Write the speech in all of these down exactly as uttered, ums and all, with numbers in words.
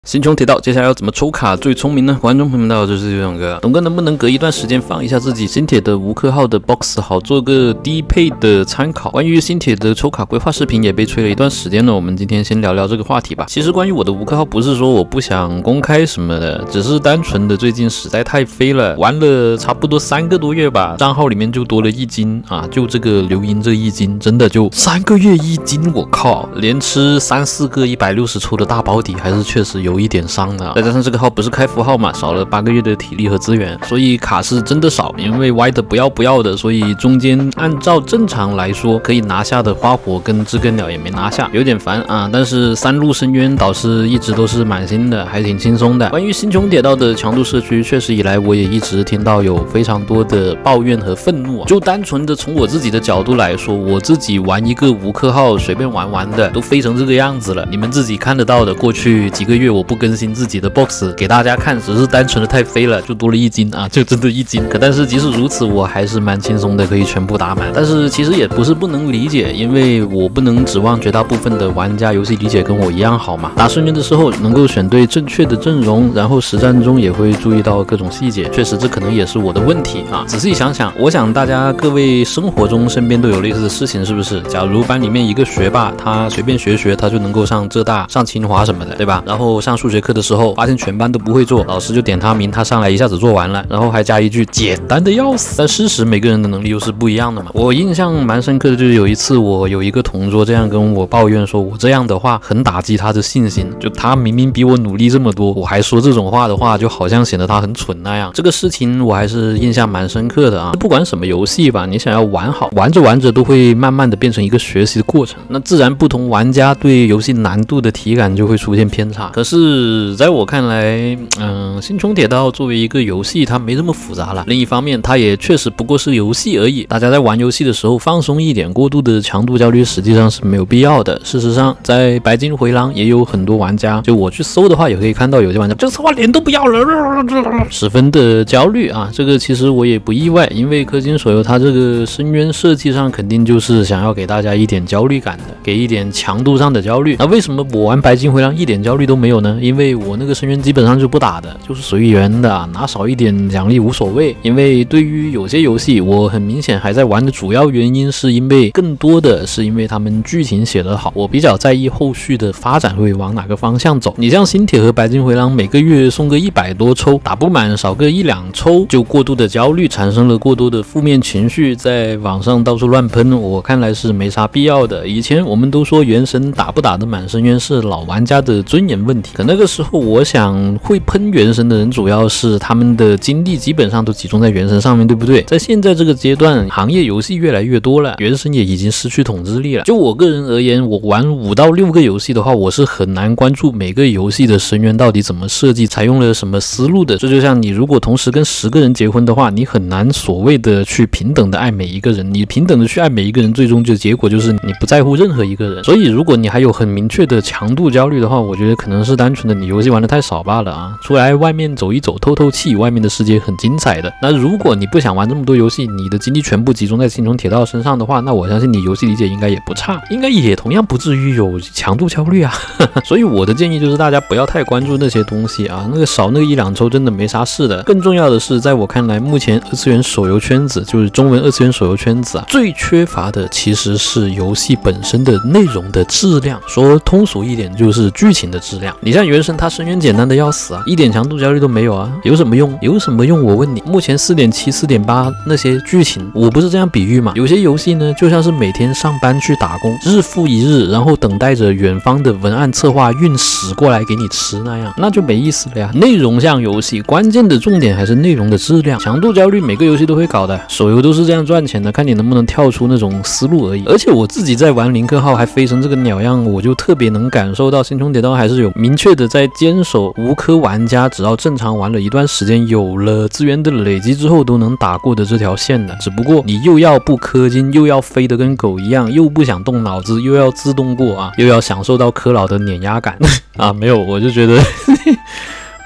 星穹铁道接下来要怎么抽卡最聪明呢？观众朋友们好，就是这两个董哥能不能隔一段时间放一下自己新铁的无氪号的 box， 好做个低配的参考。关于新铁的抽卡规划视频也被催了一段时间了，我们今天先聊聊这个话题吧。其实关于我的无氪号，不是说我不想公开什么的，只是单纯的最近实在太飞了，玩了差不多三个多月吧，账号里面就多了一斤啊，就这个流音这一斤，真的就三个月一斤，我靠，连吃三四个一百六十抽的大保底，还是确实有。有一点伤的、啊，再加上这个号不是开服号嘛，少了八个月的体力和资源，所以卡是真的少。因为歪的不要不要的，所以中间按照正常来说可以拿下的花火跟知更鸟也没拿下，有点烦啊。但是三路深渊导师一直都是满星的，还挺轻松的。关于星穹铁道的强度社区，确实以来我也一直听到有非常多的抱怨和愤怒、啊。就单纯的从我自己的角度来说，我自己玩一个无氪号随便玩玩的，都飞成这个样子了。你们自己看得到的，过去几个月我。我不更新自己的 box 给大家看，只是单纯的太飞了，就多了一斤啊，就真的一斤。可但是即使如此，我还是蛮轻松的，可以全部打满。但是其实也不是不能理解，因为我不能指望绝大部分的玩家游戏理解跟我一样好嘛。打深渊的时候能够选对正确的阵容，然后实战中也会注意到各种细节，确实这可能也是我的问题啊。仔细想想，我想大家各位生活中身边都有类似的事情，是不是？假如班里面一个学霸，他随便学学，他就能够上浙大、上清华什么的，对吧？然后上数学课的时候发现全班都不会做，老师就点他名，他上来一下子做完了，然后还加一句简单的要死。但事实每个人的能力又是不一样的嘛。我印象蛮深刻的就是有一次我有一个同桌这样跟我抱怨说，我这样的话很打击他的信心，就他明明比我努力这么多，我还说这种话的话，就好像显得他很蠢那样。这个事情我还是印象蛮深刻的啊。不管什么游戏吧，你想要玩好，玩着玩着都会慢慢的变成一个学习的过程，那自然不同玩家对游戏难度的体感就会出现偏差。可是在我看来，嗯，星穹铁道作为一个游戏，它没这么复杂了。另一方面，它也确实不过是游戏而已。大家在玩游戏的时候放松一点，过度的强度焦虑实际上是没有必要的。事实上，在白金回廊也有很多玩家，就我去搜的话，也可以看到有些玩家这次话脸都不要了，十分的焦虑啊。这个其实我也不意外，因为氪金手游它这个深渊设计上肯定就是想要给大家一点焦虑感的，给一点强度上的焦虑。那为什么我玩白金回廊一点焦虑都没有呢？因为我那个深渊基本上就不打的，就是随缘的，拿少一点奖励无所谓。因为对于有些游戏，我很明显还在玩的主要原因，是因为更多的是因为他们剧情写得好，我比较在意后续的发展会往哪个方向走。你像新铁和白金回廊，每个月送个一百多抽，打不满少个一两抽，就过度的焦虑，产生了过多的负面情绪，在网上到处乱喷，我看来是没啥必要的。以前我们都说原神打不打得满深渊是老玩家的尊严问题，可那个时候我想会喷原神的人主要是他们的精力基本上都集中在原神上面，对不对？在现在这个阶段，行业游戏越来越多了，原神也已经失去统治力了。就我个人而言，我玩五到六个游戏的话，我是很难关注每个游戏的深渊到底怎么设计，采用了什么思路的。这就像你如果同时跟十个人结婚的话，你很难所谓的去平等的爱每一个人，你平等的去爱每一个人，最终就结果就是你不在乎任何一个人。所以如果你还有很明确的强度焦虑的话，我觉得可能是单纯的你游戏玩的太少罢了啊。出来外面走一走，透透气，外面的世界很精彩的。那如果你不想玩这么多游戏，你的精力全部集中在星穹铁道身上的话，那我相信你游戏理解应该也不差，应该也同样不至于有强度焦虑啊。所以我的建议就是大家不要太关注那些东西啊，那个少那个一两抽真的没啥事的。更重要的是，在我看来，目前二次元手游圈子，就是中文二次元手游圈子啊，最缺乏的其实是游戏本身的内容的质量。说通俗一点，就是剧情的质量。你像原神，它深渊简单的要死啊，一点强度焦虑都没有啊，有什么用？有什么用？我问你，目前 四点七、四点八 那些剧情，我不是这样比喻嘛？有些游戏呢，就像是每天上班去打工，日复一日，然后等待着远方的文案策划运屎过来给你吃那样，那就没意思了呀。内容像游戏，关键的重点还是内容的质量。强度焦虑每个游戏都会搞的，手游都是这样赚钱的，看你能不能跳出那种思路而已。而且我自己在玩零氪号还飞成这个鸟样，我就特别能感受到星穹铁道还是有明确的在坚守无氪玩家只要正常玩了一段时间，有了资源的累积之后都能打过的这条线的。只不过你又要不氪金，又要飞得跟狗一样，又不想动脑子，又要自动过啊，又要享受到氪老的碾压感啊，没有，我就觉得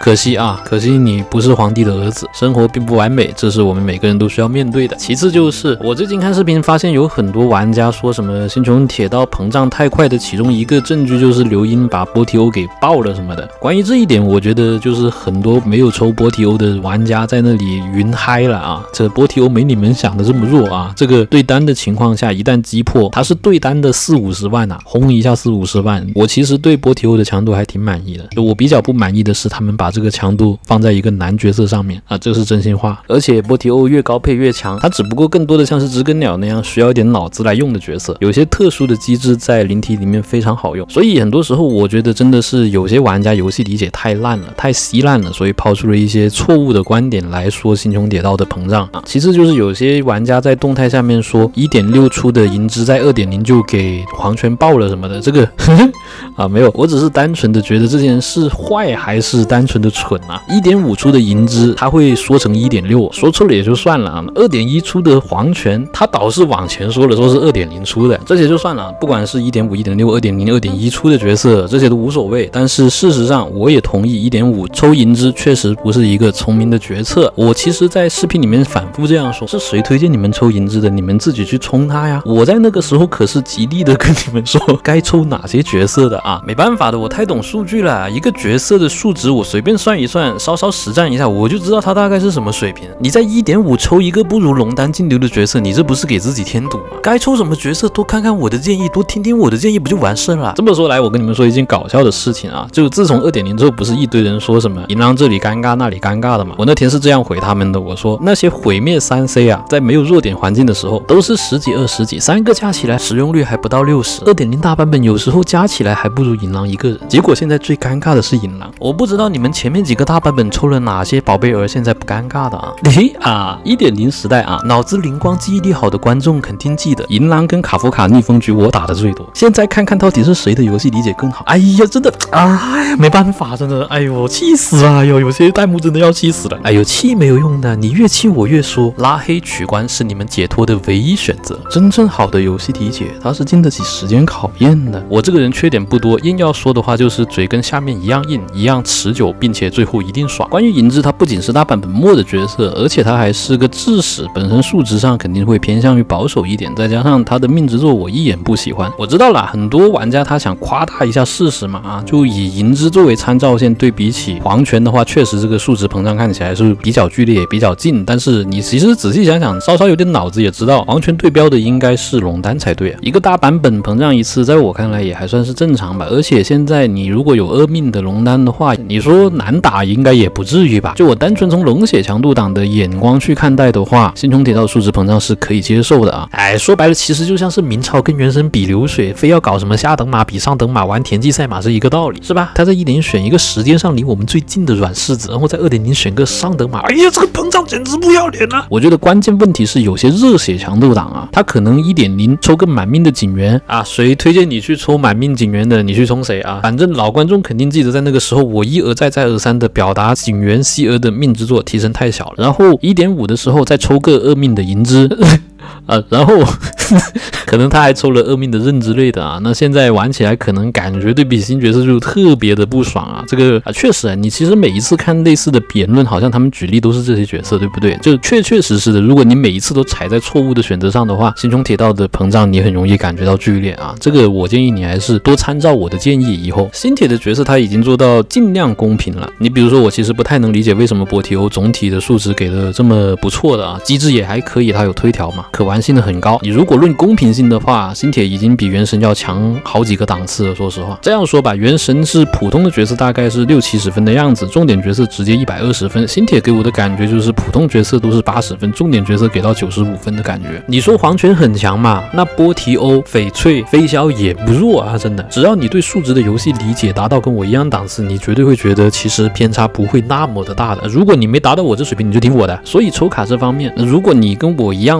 可惜啊，可惜你不是皇帝的儿子，生活并不完美，这是我们每个人都需要面对的。其次就是我最近看视频发现有很多玩家说什么星穹铁道膨胀太快的其中一个证据就是刘英把波提欧给爆了什么的。关于这一点，我觉得就是很多没有抽波提欧的玩家在那里云嗨了啊，这波提欧没你们想的这么弱啊，这个对单的情况下一旦击破，它是对单的四五十万啊，轰一下四五十万。我其实对波提欧的强度还挺满意的，就我比较不满意的是他们把这个强度放在一个男角色上面啊，这是真心话。而且波提欧越高配越强，它只不过更多的像是知更鸟那样需要一点脑子来用的角色，有些特殊的机制在灵体里面非常好用，所以很多时候我觉得真的是有些玩家游戏理解太烂了，太稀烂了，所以抛出了一些错误的观点来说星穹铁道的膨胀啊。其次就是有些玩家在动态下面说 一点六 出的银之在 二点零 就给黄泉爆了什么的，这个啊没有，我只是单纯的觉得这件事坏还是单纯的蠢啊。 一点五 出的银之他会说成 一点六， 说错了也就算了啊。 二点一 出的黄泉他倒是往前说了，说是 二点零 出的，这些就算了，不管是 一点五 一点六 二点零 二点一 出的角色这些都无所谓，但是事实上我也同意 一点五 抽银之确实不是一个聪明的决策。我其实在视频里面反复这样说，是谁推荐你们抽银之的？你们自己去冲它呀，我在那个时候可是极力的跟你们说该抽哪些角色的啊。没办法的，我太懂数据了，一个角色的数值我随便算一算，稍稍实战一下我就知道它大概是什么水平。你在 一点五 抽一个不如龙丹金流的角色，你这不是给自己添堵吗？该抽什么角色多看看我的建议，多听听我的建议不就完事了？这么说来，我跟你们说一件搞笑的事情啊，就自从 二点零 之后，不是一堆人说什么银狼这里尴尬那里尴尬的嘛？我那天是这样回他们的，我说那些毁灭 三 C 啊，在没有弱点环境的时候都是十几二十几，三个加起来使用率还不到六十， 二点零 大版本有时候加起来还不如银狼一个人。结果现在最尴尬的是银狼，我不知道你们前面几个大版本抽了哪些宝贝儿现在不尴尬的啊？嘿啊 一点零 时代啊，脑子灵光记忆力好的观众肯定记得银狼跟卡夫卡逆风局我打的最多，现在看看到底是谁的游戏理解更好。哎呀真的哎呀没办法，真的哎呦气死了，哎呦有些弹幕真的要气死了。哎呦气没有用的，你越气我越说，拉黑取关是你们解脱的唯一选择。真正好的游戏理解它是经得起时间考验的。我这个人缺点不多，硬要说的话就是嘴跟下面一样硬，一样持久，并且最后一定爽。关于银之，它不仅是大版本末的角色，而且它还是个智使，本身数值上肯定会偏向于保守一点，再加上它的命之作我一眼不喜欢。我知道啦，很多玩家他想夸大一下事实嘛啊，就以银之作为参照线对比起黄泉的话，确实这个数值膨胀看起来是比较剧烈也比较近，但是你其实仔细想想，稍稍有点脑子也知道黄泉对标的应该是龙丹才对啊。一个大版本膨胀一次在我看来也还算是正常吧，而且现在你如果有二命的龙丹的话，你说难打应该也不至于吧。就我单纯从龙血强度党的眼光去看待的话，星穹铁道数值膨胀是可以接受的啊。哎，说白了其实就像是明朝跟原神比流水，非要搞什么下等马比上等马，玩田忌赛马是一个道理，是吧？他在一点零选一个时间上离我们最近的软柿子，然后在 二点零 选个上等马，哎呀这个膨胀简直不要脸啊。我觉得关键问题是有些热血强度党啊，他可能 一点零 抽个满命的警员啊，谁推荐你去抽满命警员的你去冲谁啊，反正老观众肯定记得在那个时候我一而再再而三的表达警员西俄的命之作提升太小了，然后 一点五 的时候再抽个二命的银之啊，然后可能他还抽了二命的刃之类的啊，那现在玩起来可能感觉对比新角色就特别的不爽啊。这个啊确实啊，你其实每一次看类似的辩论，好像他们举例都是这些角色，对不对？就确确实实的，如果你每一次都踩在错误的选择上的话，星穹铁道的膨胀你很容易感觉到剧烈啊。这个我建议你还是多参照我的建议，以后新铁的角色他已经做到尽量公平了。你比如说我其实不太能理解为什么波提欧总体的数值给的这么不错的啊，机制也还可以，它有推条嘛，可玩性的很高。你如果论公平性的话，新铁已经比原神要强好几个档次了。说实话，这样说吧，原神是普通的角色大概是六七十分的样子，重点角色直接一百二十分。新铁给我的感觉就是普通角色都是八十分，重点角色给到九十五分的感觉。你说黄泉很强嘛？那波提欧、翡翠、飞霄也不弱啊，真的。只要你对数值的游戏理解达到跟我一样档次，你绝对会觉得其实偏差不会那么的大的。如果你没达到我这水平，你就听我的。所以抽卡这方面，如果你跟我一样非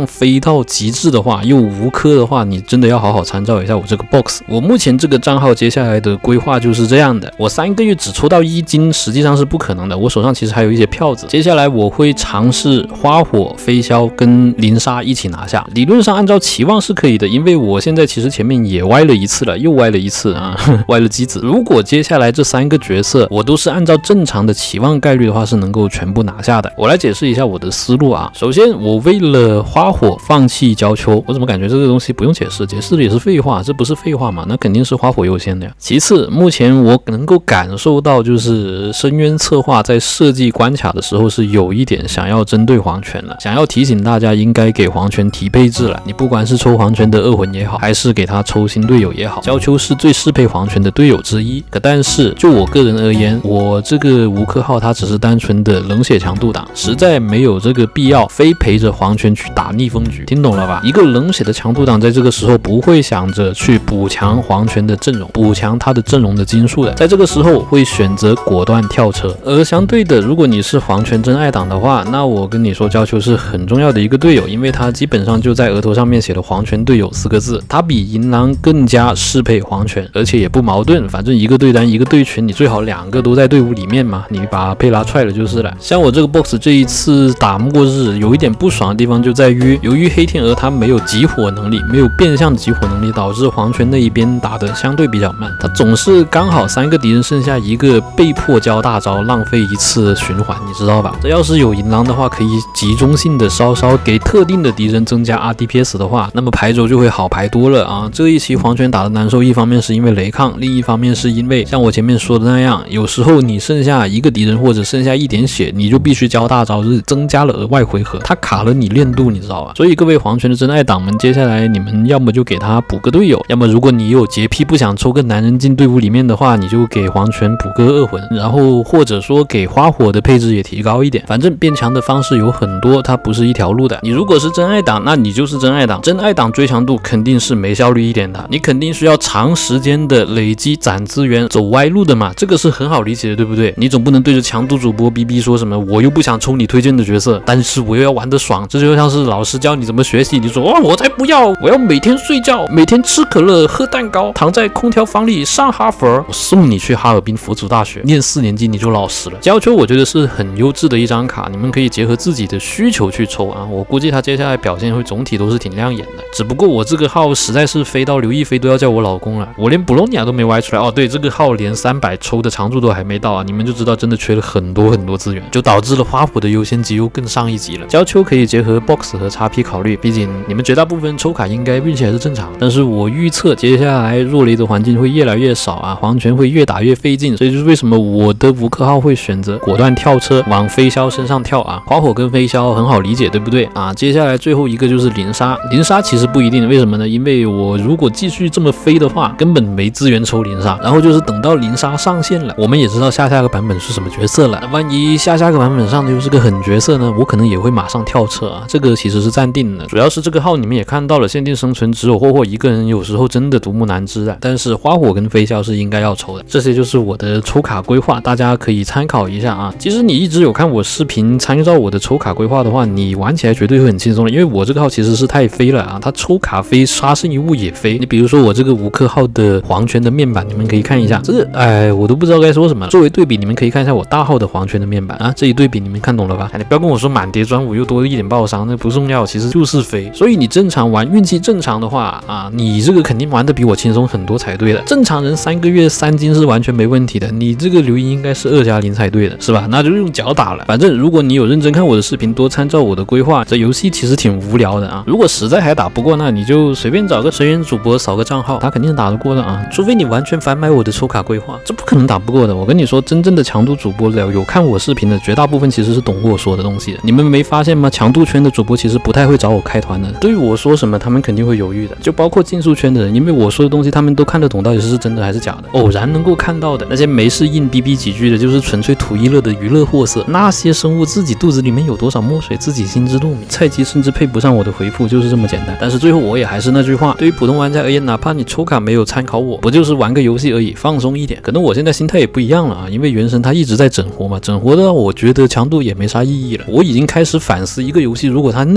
到极致的话，又无氪的话，你真的要好好参照一下我这个 box。我目前这个账号接下来的规划就是这样的，我三个月只抽到一金，实际上是不可能的。我手上其实还有一些票子，接下来我会尝试花火、飞霄跟林莎一起拿下。理论上按照期望是可以的，因为我现在其实前面也歪了一次了，又歪了一次啊，歪了机子。如果接下来这三个角色我都是按照正常的期望概率的话，是能够全部拿下的。我来解释一下我的思路啊。首先，我为了花火放弃娇秋，我怎么感觉这个东西不用解释，解释的也是废话，这不是废话嘛？那肯定是花火优先的呀。其次，目前我能够感受到，就是深渊策划在设计关卡的时候是有一点想要针对黄泉了，想要提醒大家应该给黄泉提配置了。你不管是抽黄泉的恶魂也好，还是给他抽新队友也好，娇秋是最适配黄泉的队友之一。可但是就我个人而言，我这个无氪号它只是单纯的冷血强度党，实在没有这个必要非陪着黄泉去打逆风局，听懂了吧？一个冷血的强度党在这个时候不会想着去补强黄泉的阵容，补强他的阵容的金数的，在这个时候会选择果断跳车。而相对的，如果你是黄泉真爱党的话，那我跟你说，娇秋是很重要的一个队友，因为他基本上就在额头上面写了黄泉队友四个字，他比银狼更加适配黄泉，而且也不矛盾，反正一个对单一个对群，你最好两个都在队伍里面嘛，你把佩拉踹了就是了。像我这个 box 这一次打末日有一点不爽的地方就在于，由于黑天鹅他没有集火能力，没有变相集火能力，导致黄泉那一边打的相对比较慢，他总是刚好三个敌人剩下一个被迫交大招，浪费一次循环，你知道吧？这要是有银狼的话，可以集中性的稍稍给特定的敌人增加 R D P S 的话，那么排轴就会好排多了啊。这一期黄泉打的难受，一方面是因为雷抗，另一方面是因为像我前面说的那样，有时候你剩下一个敌人或者剩下一点血，你就必须交大招，就是增加了额外回合，它卡了你练度，你知道吧？所以各位黄泉的真爱党们，接下来你们要么就给他补个队友，要么如果你有洁癖不想抽个男人进队伍里面的话，你就给黄泉补个恶魂，然后或者说给花火的配置也提高一点，反正变强的方式有很多，它不是一条路的。你如果是真爱党，那你就是真爱党，真爱党追强度肯定是没效率一点的，你肯定需要长时间的累积攒资源，走歪路的嘛，这个是很好理解的，对不对？你总不能对着强度主播逼逼说什么我又不想抽你推荐的角色，但是我又要玩得爽，这就像是老师教你怎么学习，你说哦我才不要，我要每天睡觉，每天吃可乐喝蛋糕，躺在空调房里上哈佛，我送你去哈尔滨佛祖大学念四年级你就老实了。娇秋我觉得是很优质的一张卡，你们可以结合自己的需求去抽啊，我估计他接下来表现会总体都是挺亮眼的。只不过我这个号实在是飞到刘亦菲都要叫我老公了，我连布洛尼亚都没歪出来哦。对，这个号连三百抽的长度都还没到啊，你们就知道真的缺了很多很多资源，就导致了花火的优先级又更上一级了。娇秋可以结合 box 和 X P 考虑，毕竟你们绝大部分抽卡应该运气还是正常，但是我预测接下来弱雷的环境会越来越少啊，黄泉会越打越费劲，所以就是为什么我的无氪号会选择果断跳车往飞霄身上跳啊。花火跟飞霄很好理解，对不对啊？接下来最后一个就是林莎，林莎其实不一定，为什么呢？因为我如果继续这么飞的话，根本没资源抽林莎，然后就是等到林莎上线了，我们也知道下下个版本是什么角色了，那万一下下个版本上的又是个狠角色呢，我可能也会马上跳车啊，这个其实是暂定的。主要是这个号你们也看到了，限定生存只有霍霍一个人，有时候真的独木难支啊。但是花火跟飞霄是应该要抽的。这些就是我的抽卡规划，大家可以参考一下啊。其实你一直有看我视频，参照我的抽卡规划的话，你玩起来绝对会很轻松的，因为我这个号其实是太飞了啊，它抽卡飞，杀生一物也飞。你比如说我这个无氪号的黄泉的面板，你们可以看一下，这个哎我都不知道该说什么。作为对比，你们可以看一下我大号的黄泉的面板啊，这一对比你们看懂了吧？哎，你不要跟我说满叠专武又多了一点爆伤，那不重要，其实就是飞。所以你正常玩，运气正常的话啊，你这个肯定玩的比我轻松很多才对的。正常人三个月三金是完全没问题的，你这个刘英应该是二加零才对的，是吧？那就用脚打了。反正如果你有认真看我的视频，多参照我的规划，这游戏其实挺无聊的啊。如果实在还打不过，那你就随便找个神元主播扫个账号，他肯定是打得过的啊。除非你完全反买我的抽卡规划，这不可能打不过的。我跟你说，真正的强度主播了，有看我视频的绝大部分其实是懂我说的东西的。你们没发现吗？强度圈的主播其实不太会找我开团的，对于我说什么他们肯定会犹豫的，就包括竞速圈的人，因为我说的东西他们都看得懂到底是真的还是假的。偶然能够看到的那些没事硬逼逼几句的，就是纯粹图一乐的娱乐货色。那些生物自己肚子里面有多少墨水，自己心知肚明。菜鸡甚至配不上我的回复，就是这么简单。但是最后我也还是那句话，对于普通玩家而言，哪怕你抽卡没有参考我，不就是玩个游戏而已，放松一点。可能我现在心态也不一样了啊，因为原神它一直在整活嘛，整活的我觉得强度也没啥意义了。我已经开始反思，一个游戏如果它内容质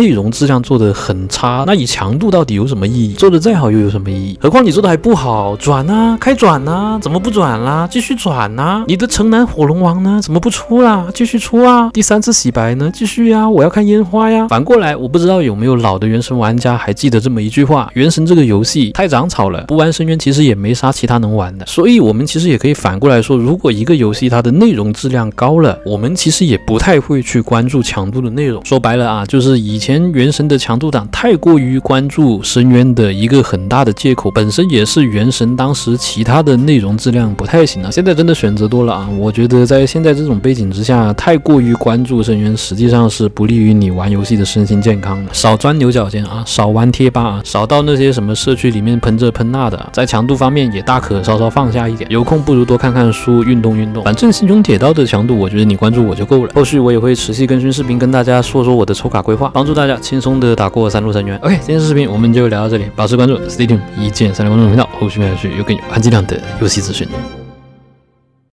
量做得很差，那以强度到底有什么意义？做得再好又有什么意义？何况你做的还不好，转啊，开转啊，怎么不转啦？继续转啊！你的城南火龙王呢？怎么不出啦？继续出啊！第三次洗白呢？继续呀！我要看烟花呀！反过来，我不知道有没有老的原神玩家还记得这么一句话：原神这个游戏太长草了，不玩深渊其实也没啥其他能玩的。所以我们其实也可以反过来说，如果一个游戏它的内容质量高了，我们其实也不太会去关注强度的内容。说白了啊，就是以前原神的强度党太过于关注深渊的一个很大的借口，本身也是原神当时其他的内容质量不太行啊。现在真的选择多了啊，我觉得在现在这种背景之下，太过于关注深渊，实际上是不利于你玩游戏的身心健康的。少钻牛角尖啊，少玩贴吧啊，少到那些什么社区里面喷这喷那的，在强度方面也大可稍稍放下一点。有空不如多看看书，运动运动。反正星穹铁道的强度，我觉得你关注我就够了。后续我也会持续更新视频，跟大家说说我的抽卡规划，帮助大家轻松的打过三路深渊。OK， 今天视频我们就聊到这里，保持关注 ，Stay tuned，一键三连关注频道，后续还是有更有含金量的游戏资讯。